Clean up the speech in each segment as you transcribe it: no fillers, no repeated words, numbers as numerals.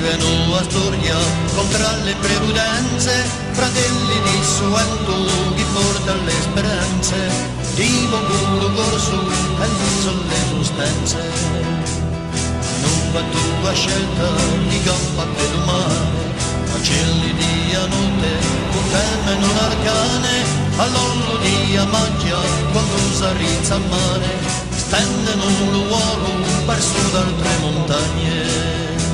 vivono a storia contro le previdenze, fratelli di suento che porta le speranze, di buon culo corso e non sono le sostanze. Non va tua scelta di gamba per domani, ma cieli di notte, un teme non arcane, all'ollo di magia quando s'arrizza a mare, stendono un uovo perso da altre montagne.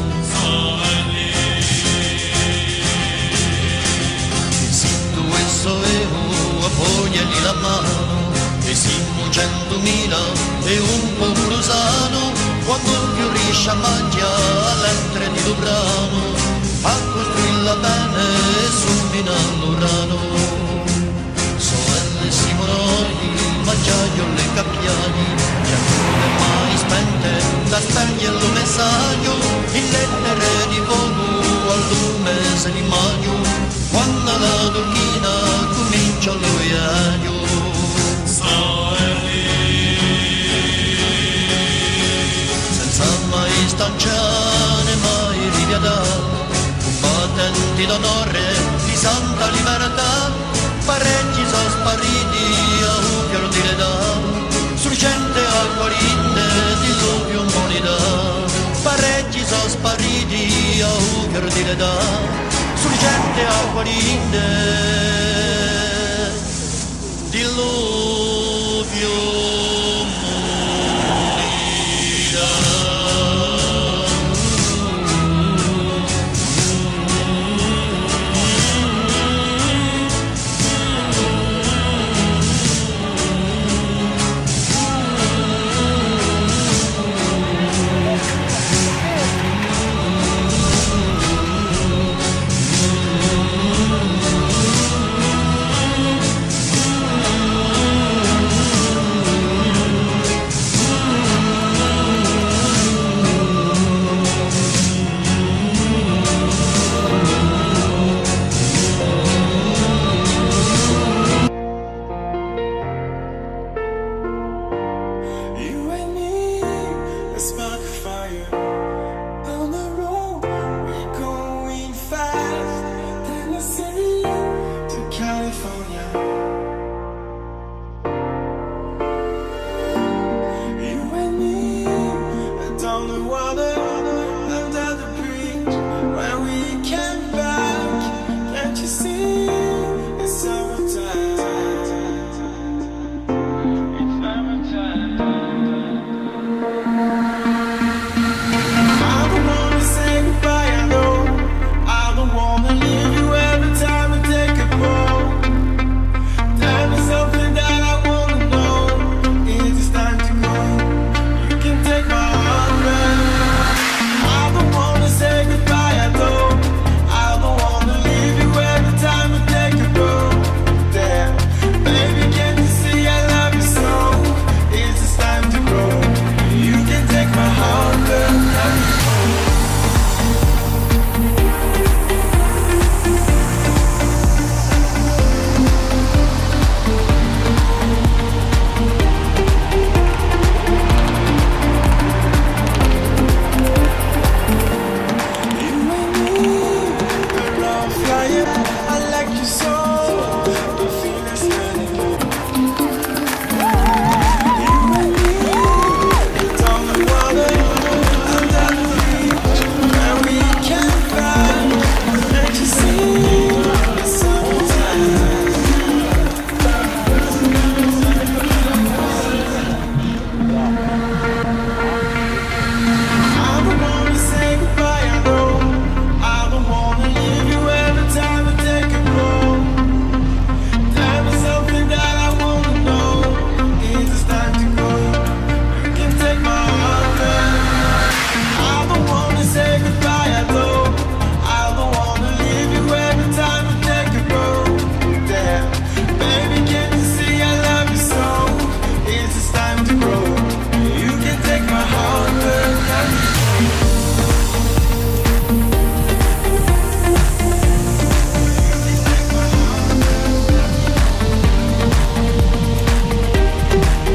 Appoggiagli la mano e siamo 100.000 e un po' sano quando fiorisce a magia all'entre di Dubrano a costruirla bene e subina l'urano. Sorelle Simonoi, Maggiaio le Cappiani, giaccone mai spente da spegnere il messaggio in lettere di fuoco al mese di maggio quando la turchina comincia lui a giù. Senza mai stanciare, mai ripiadare, combattenti d'onore di santa libertà, parecchi sono spariti a un fior di redà, sorgente acqua rinde di l'ovio monida, parecchi sono spariti a un fior di redà, sorgente acqua rinde diluvio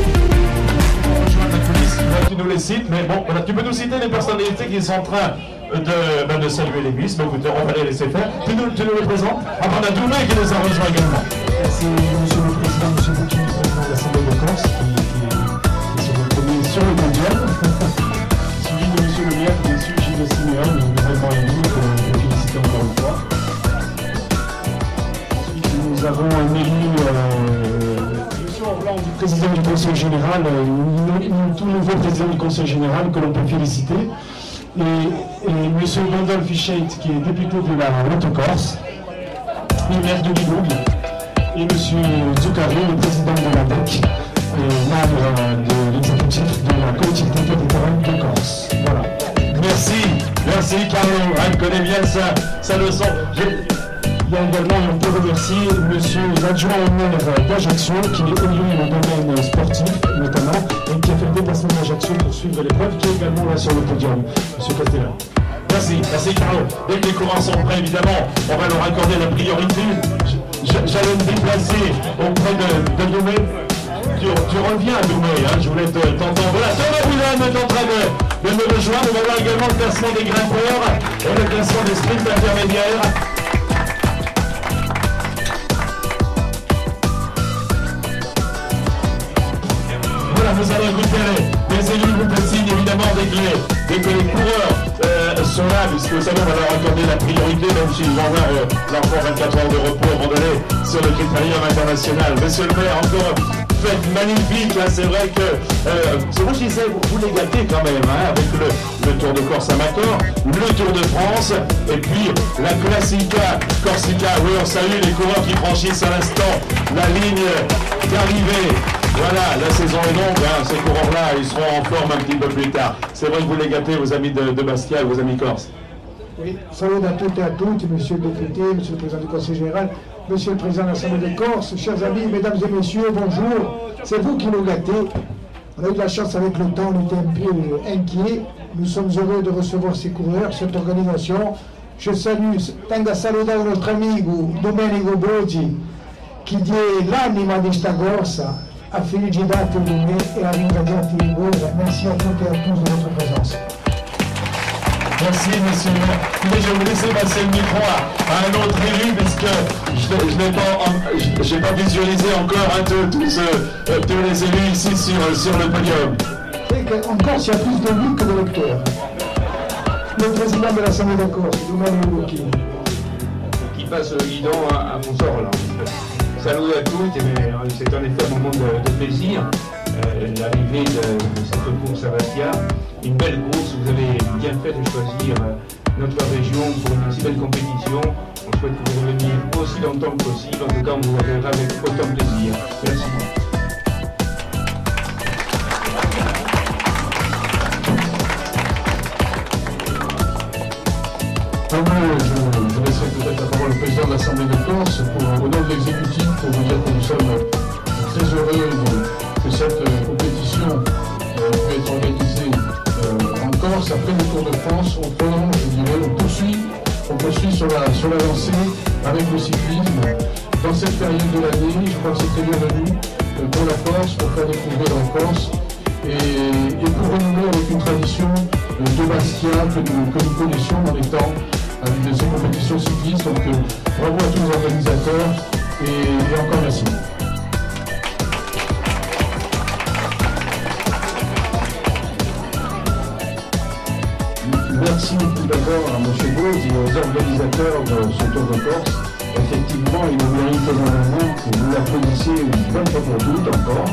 sites, mais bon, voilà, tu peux nous citer les personnalités qui sont en train de saluer les bus. Écoutez, on va les laisser faire. Tu nous les présentes? Ah, on a Doumé qui nous a rejoint également. C'est monsieur le président, monsieur Bouki, président de l'Assemblée de Corse, qui est sur le premier sur le podium. Suivi de monsieur le maire, bien sûr, Gilles Siméon, vraiment élu, que je félicite encore une fois. Ensuite, nous avons un élu, monsieur en blanc du président du Conseil général, tout nouveau président du Conseil général que l'on peut féliciter. Et monsieur Gandalf Fichet, qui est député de la Haute-Corse, le maire de Libourg, et M. Zuccari, le président de l'ADEC, membre de l'exécutif de la collectivité territoriale de Corse. Voilà. Merci Carlo, elle connaît bien sa leçon. Il y a également, on peut remercier M. l'adjoint au maire d'Ajaccio, qui est élu au domaine sportif notamment, et qui a fait le déplacement d'Ajaccio pour suivre l'épreuve, qui est également là sur le podium, M. Castellan. Merci Carlo. Dès que les courants sont prêts, évidemment, on va leur accorder la priorité. J'allais me déplacer auprès de Doumé. Tu reviens à Doumé, hein, je voulais t'entendre. Voilà, Thomas Boulan est en train de me rejoindre. On va voir également le classement des grimpeurs et le classement des sprints intermédiaires. Voilà, nous allons écouter les élus vous signe évidemment dès que les coureurs sont là, puisque vous savez, on va leur accorder la priorité, même s'ils vont avoir l'enfant 24 heures de repos à un moment donné sur le critérium international. Monsieur le maire, encore fête magnifique, hein, c'est vrai que c'est moi qui disais, vous les gâtez quand même, hein, avec le Tour de Corse amateur, le Tour de France, et puis la Classica Corsica. Oui, on salue les coureurs qui franchissent à l'instant la ligne d'arrivée. Voilà, la saison est longue, hein, ces coureurs-là, ils seront en forme un petit peu plus tard. C'est vrai que vous les gâtez, vos amis de Bastia et vos amis corses. Oui, salut à toutes et à tous, monsieur le député, monsieur le président du Conseil général, monsieur le président de l'Assemblée de Corse, chers amis, mesdames et messieurs, bonjour. C'est vous qui nous gâtez. On a eu de la chance avec le temps, on était un peu inquiets. Nous sommes heureux de recevoir ces coureurs, cette organisation. Je salue, tengo a salutare notre amigo Domenico Bozzi, qui dit l'anima di sta corsa. A felicitati Doumé et à ringraziarti di voi. Merci à toutes et à tous de votre présence. Merci, monsieur le maire. Mais je vais vous laisser passer le micro à un autre élu, parce que je n'ai pas visualisé encore tous les élus ici sur le podium. En Corse, il y a plus de vues que de lecteurs. Le président de l'Assemblée de Corse, Domenico Bocchi. Qui passe le guidon à Montsort, là. Salut à tous, c'est en effet un moment de plaisir. L'arrivée de cette course à Bastia, une belle course, vous avez bien fait de choisir notre région pour une si belle compétition. On souhaite que vous reveniez aussi longtemps que possible, en tout cas on vous reverra avec autant de plaisir. Merci. Je laisserai peut-être la parole au président de l'Assemblée de Corse au nom de l'exécutif pour vous dire que nous sommes très heureux que cette compétition puisse être organisée en Corse. Après le Tour de France, on prolonge, je dirais, on poursuit sur la lancée avec le cyclisme. Dans cette période de l'année, je crois que c'est très bienvenu pour la Corse, pour faire découvrir la Corse et pour renouer avec une tradition de Bastia que nous connaissions dans les temps de ces compétitions cyclistes. Donc bravo à tous les organisateurs et encore merci. Merci tout d'abord à M. Gauze et aux organisateurs de ce Tour de Corse. Effectivement, il nous mérite énormément que vous l'applaudissiez une bonne fois pour toutes encore.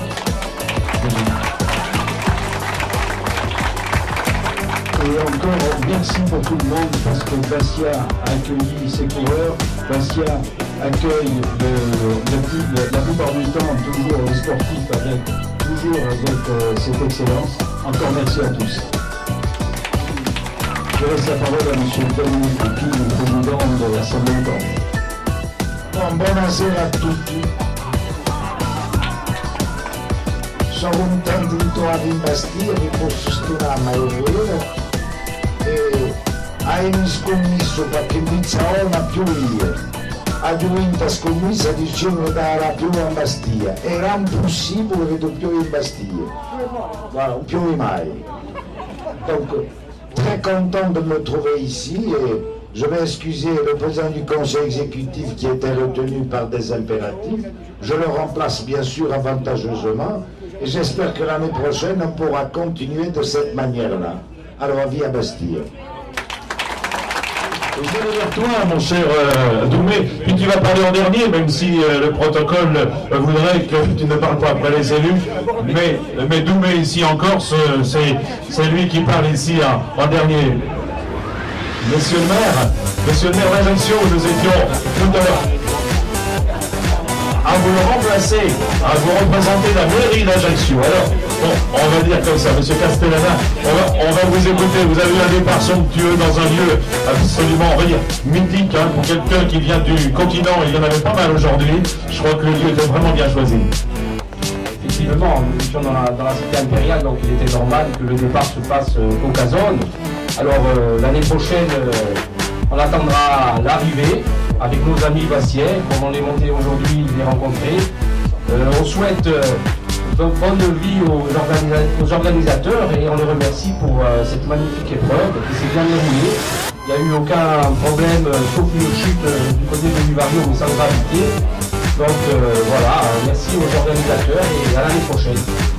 Et encore, merci pour tout le monde, parce que Bastia a accueilli ses coureurs, Bastia accueille la plupart du temps toujours les sportifs toujours avec cette excellence. Encore merci à tous. Je laisse la parole à M. Domenico Bocchi, le président de l'Assemblée de Corse. Buonasera a tutti. Sono contento di trovare in Bastia, vi posso stimare, ma è vero. Hai scommesso perché Pizzaona più io. A vinto scommessa dicevano che era più in Bastia. Era impossibile che tu più in Bastia. Guarda, non più mai. Dunque, très content de me trouver ici et je vais excuser le président du conseil exécutif qui était retenu par des impératifs. Je le remplace bien sûr avantageusement et j'espère que l'année prochaine on pourra continuer de cette manière-là. Alors, avis à Bastille. Je vais vers toi, mon cher Doumé, puis tu vas parler en dernier, même si le protocole voudrait que tu ne parles pas après les élus. Mais Doumé, ici en Corse, c'est lui qui parle ici en dernier. Monsieur le maire d'Ajaccio, nous étions tout à l'heure à vous le remplacer, à vous représenter la mairie d'Ajaccio. Alors, bon, on va dire comme ça, monsieur Castellana, on va vous écouter. Vous avez eu un départ somptueux dans un lieu absolument mythique, hein, pour quelqu'un qui vient du continent. Il y en avait pas mal aujourd'hui. Je crois que le lieu était vraiment bien choisi. Effectivement, nous étions dans la cité impériale, donc il était normal que le départ se fasse au Cazone. Alors l'année prochaine, on attendra l'arrivée avec nos amis Bassiais, comme on est monté aujourd'hui, les rencontrer. On souhaite bonne vie aux organisateurs et on les remercie pour cette magnifique épreuve qui s'est bien déroulée. Il n'y a eu aucun problème, sauf une chute du côté de Vivario, mais sans gravité. Donc voilà, merci aux organisateurs et à l'année prochaine.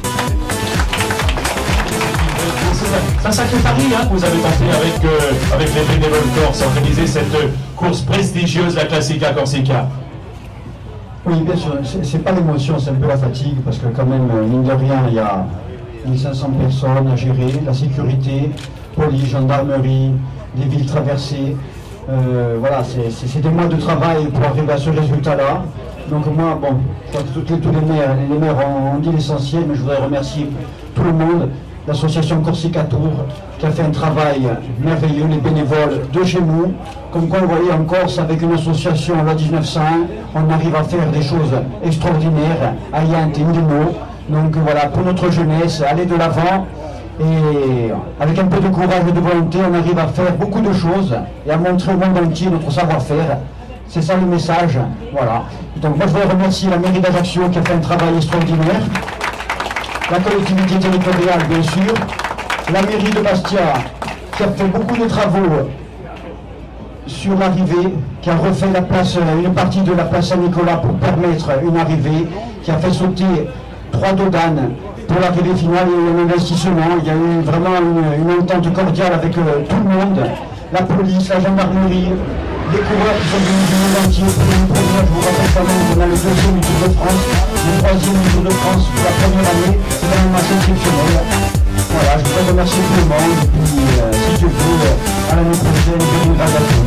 C'est un sacré pari hein, que vous avez tenté avec les bénévoles corse, organiser cette course prestigieuse, la Classica Corsica. Oui, bien sûr, c'est pas l'émotion, c'est un peu la fatigue, parce que quand même, mine de rien, il y a 1500 personnes à gérer, la sécurité, police, gendarmerie, des villes traversées. Voilà, c'est des mois de travail pour arriver à ce résultat-là. Donc moi, bon, je crois que tous les maires ont dit l'essentiel, mais je voudrais remercier tout le monde, l'association Corsica Tour, qui a fait un travail merveilleux, les bénévoles de chez nous. Comme quoi, vous voyez, en Corse, avec une association loi 1901, on arrive à faire des choses extraordinaires, à Yante et Milino. Donc voilà, pour notre jeunesse, aller de l'avant. Et avec un peu de courage et de volonté, on arrive à faire beaucoup de choses et à montrer au monde entier notre savoir-faire. C'est ça le message, voilà. Donc moi je voudrais remercier la mairie d'Ajaccio qui a fait un travail extraordinaire, la collectivité territoriale bien sûr, la mairie de Bastia qui a fait beaucoup de travaux sur l'arrivée, qui a refait la place, une partie de la place Saint-Nicolas pour permettre une arrivée, qui a fait sauter 3 dodanes pour l'arrivée finale. Il y a eu un investissement, il y a eu vraiment une entente cordiale avec tout le monde, la police, la gendarmerie, les coureurs qui sont venus du monde entier pour une première. Je vous rappelle quand même qu'on a le 2e du Tour de France, le 3e du Tour de France pour la première année, c'est quand même assez exceptionnel. Voilà, je voudrais remercier tout le monde, et puis si tu veux, à l'année prochaine, bonne grâce à tous.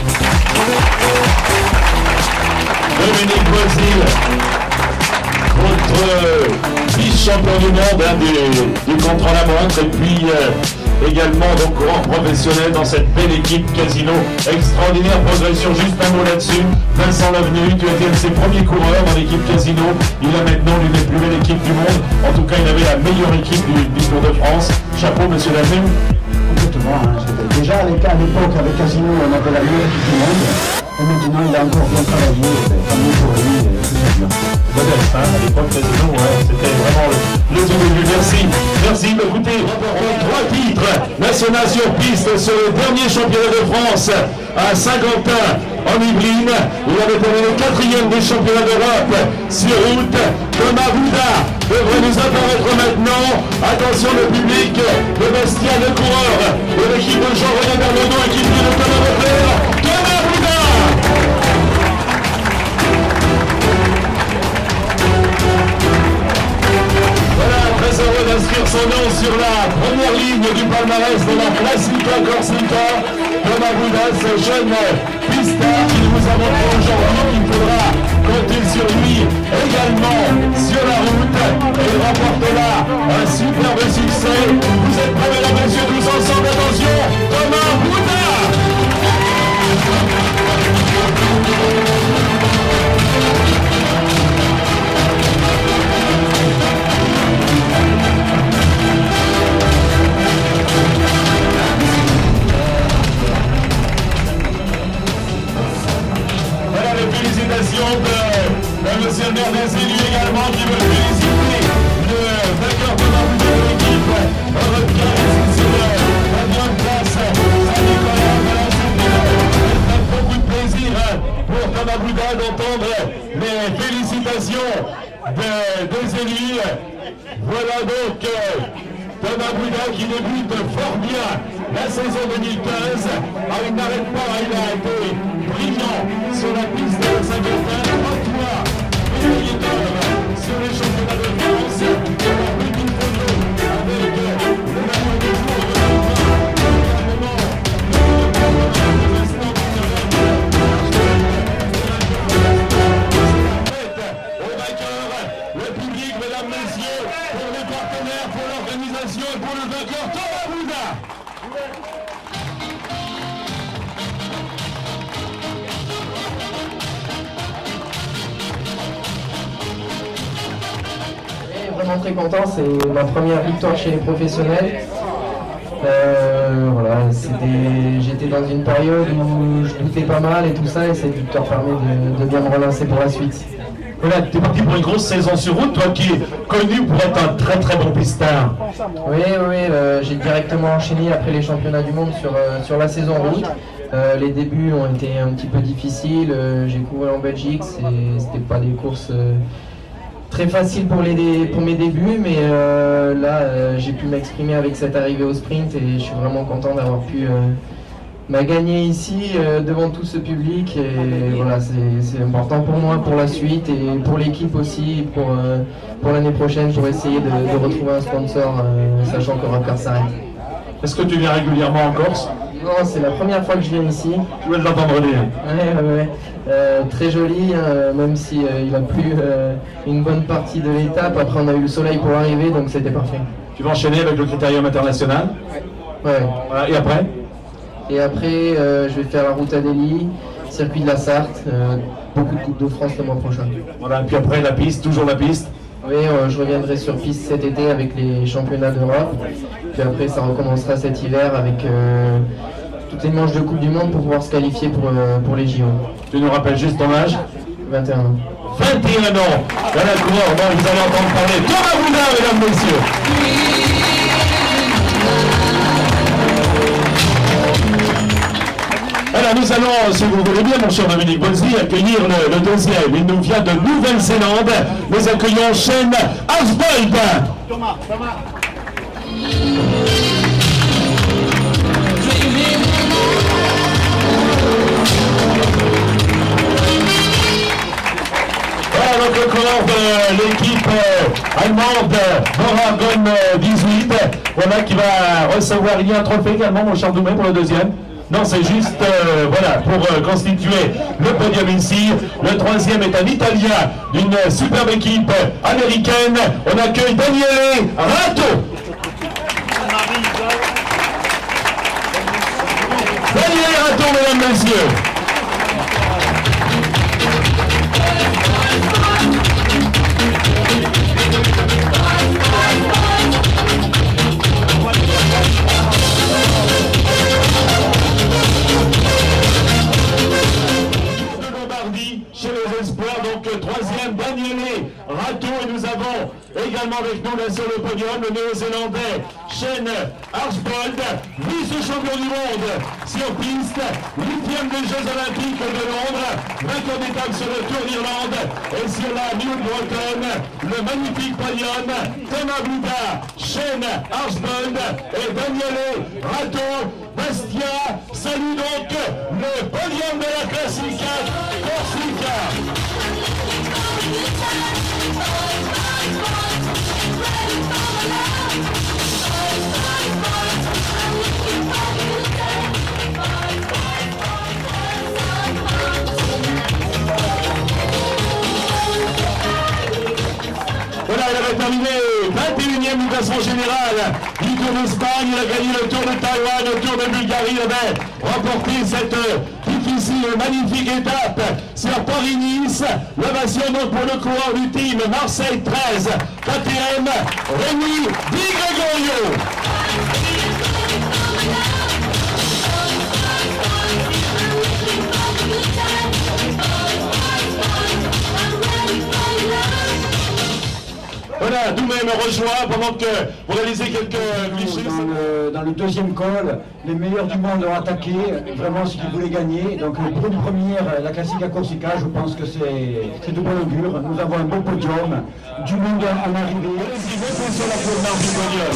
Dominique Boisil, votre vice-champion du monde hein, du contre-la-montre, et puis également donc courant professionnel dans cette belle équipe Casino. Extraordinaire progression, juste un mot là-dessus. Vincent Lavenu, tu étais un de ses premiers coureurs dans l'équipe Casino. Il a maintenant l'une des plus belles équipes du monde. En tout cas, il avait la meilleure équipe du Tour de France. Chapeau, monsieur Lavenu. Complètement. Hein. Déjà à l'époque, avec Casino, on avait la meilleure équipe du monde. Et maintenant, il a encore bien travaillé. Tant mieux pour lui, tout ça bien. Modeste, hein, à l'époque, Casino, ouais, c'était vraiment le tout début. Merci. Merci. Écoutez, 3 titres nationaux sur piste sur le dernier championnat de France à Saint-Quentin en Yvelines. Il avait terminé 4e des championnats d'Europe sur route. Thomas Bouda devrait nous apparaître maintenant. Attention le public de Bastia, le coureur de l'équipe de Jean-René Bernaudot, équipe de Thomas Bouda. Thomas Bouda. Voilà, très heureux d'inscrire son nom sur la première ligne du palmarès de la Classica Corsica. Thomas Bouda, ce jeune pistard qui nous a montré aujourd'hui qu'il faudra compter sur lui également sur la route. Et il remporte là un superbe succès. Vous êtes prêts, mesdames et messieurs, tous ensemble, attention, Thomas Bouda. Voilà les félicitations de monsieur le maire des élus également qui veut féliciter le vainqueur de la de l'équipe. On retient sur la Voilà d'entendre les félicitations des élus. Voilà donc Thomas Bouda qui débute fort bien la saison 2015. Il n'arrête pas, il a été brillant sur la piste de Saint-Quentin. 3 fois médaillé d'or sur les championnats de France. La petite photo avec le maillot de jour de au vainqueur, le public, mesdames, messieurs, pour les partenaires, pour l'organisation et pour le vainqueur, Thomas Bouda. Vraiment très content, c'est ma première victoire chez les professionnels. Voilà, j'étais dans une période où je doutais pas mal et tout ça, et cette victoire permet de bien me relancer pour la suite. Voilà, tu es parti pour une grosse saison sur route, toi qui es connu pour être un très très bon pistard. Oui, j'ai directement enchaîné après les championnats du monde sur la saison route. Les débuts ont été un petit peu difficiles, j'ai couru en Belgique, c'était pas des courses très faciles pour mes débuts, mais là j'ai pu m'exprimer avec cette arrivée au sprint et je suis vraiment content d'avoir pu gagner ici devant tout ce public, et voilà, c'est important pour moi, pour la suite et pour l'équipe aussi, pour l'année prochaine, pour essayer de retrouver un sponsor, sachant que Rockcar s'arrête. Est-ce que tu viens régulièrement en Corse? Non, c'est la première fois que je viens ici. Tu veux l'entendre dire? Ouais. Très joli, même si il a plu une bonne partie de l'étape. Après, on a eu le soleil pour arriver, donc c'était parfait. Tu vas enchaîner avec le Critérium international? Ouais. Voilà, et après? Et après, je vais faire la route à Delhi, circuit de la Sarthe, beaucoup de Coupe de France le mois prochain. Voilà, et puis après la piste, toujours la piste? Oui, je reviendrai sur piste cet été avec les championnats d'Europe. Puis après, ça recommencera cet hiver avec toutes les manches de Coupe du Monde pour pouvoir se qualifier pour les JO. Tu nous rappelles juste ton âge? 21 ans. 21 ans! Voilà le coureur dont vous allez entendre parler. Thomas Bouda, mesdames, messieurs! Alors nous allons, si vous voulez bien, mon cher Dominique Bolzi, accueillir le deuxième. Il nous vient de Nouvelle-Zélande. Nous accueillons Shane Archbold. Thomas. Voilà donc le coureur de l'équipe allemande Boragon 18. Voilà qui va recevoir, il y a un trophée également, mon cher Doumé, pour le deuxième. Non, c'est juste voilà, pour constituer le podium ici. Le troisième est un Italien d'une superbe équipe américaine. On accueille Daniele Rato. Daniele Rato, mesdames, messieurs. Chez les espoirs, donc troisième, Daniele Rato, et nous avons également avec nous là sur le podium le néo-zélandais Shane Archbold, vice-champion du monde sur piste, 8e des Jeux Olympiques de Londres, vainqueur d'étape sur le Tour d'Irlande et sur la New Breton, le magnifique podium, Thomas Bouda, Shane Archbold et Daniele Rato. Bastia salue donc le podium de la Classica Corsica. Voilà, il avait terminé 21e du classement général du Tour d'Espagne. Il a gagné le Tour de Taïwan, le Tour de Bulgarie. Il avait remporté cette difficile, magnifique étape sur Paris-Nice. L'ovation donc pour le coureur du team Marseille 13, 4e, Rémi Di Gregorio. Voilà, tout de même rejoint pendant que vous réalisez quelques clichés. Dans le deuxième col, les meilleurs du monde ont attaqué vraiment ce qu'ils voulaient gagner. Donc pour une première, la classique à Corsica, je pense que c'est de bon augure. Nous avons un beau podium, du monde en arrivée. Sur la provenance du podium.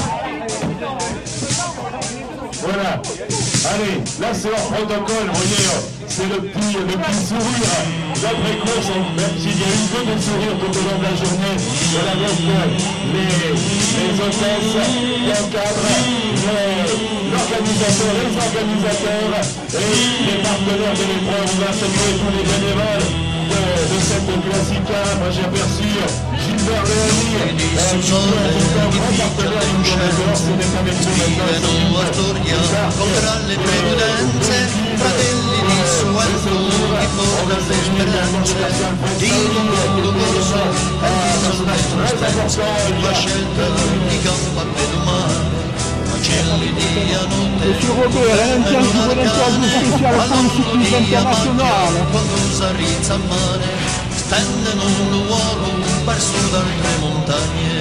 Voilà. Allez, là c'est leur protocole, vous voyez, c'est le petit sourire d'après-course, même s'il y a eu peu de sourire tout au long de la journée. Voilà donc les hôtesses, l'encadre, l'organisateur, les organisateurs et les partenaires de l'épreuve. On va saluer tous les bénévoles de cette Classica. Moi j'ai aperçu Gilbert Léoni, qui est un grand partenaire du Gouvernement, ce n'est pas mes contra le premurenze, fratelli di Suanto che porta le speranze di un mondo corso la scelta di campo a Pedumar. Monsieur Robert, un interview spéciale Cyclisme International. Quando s'arrizza a mare, stendono un luogo perso da altre montagne.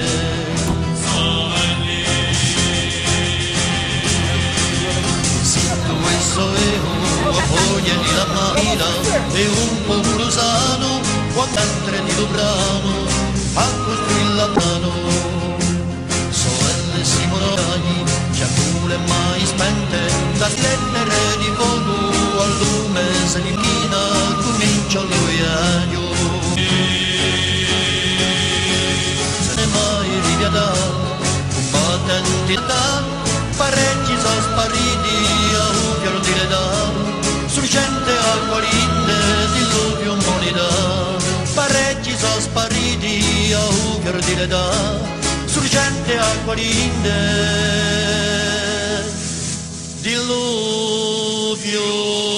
Foglia di la manina e un po' brusano quando entra di Lubrano a costruire la mano sorelle Simonogni giacule mai spente da lettere di fuoco al lume se di china comincia l'uiaglio se ne mai riviada combattenti da parecchi sono spariti a un fior di l'età sorgente acqua linde diluvio monida parecchi sono spariti a un fior di l'età sorgente acqua linde diluvio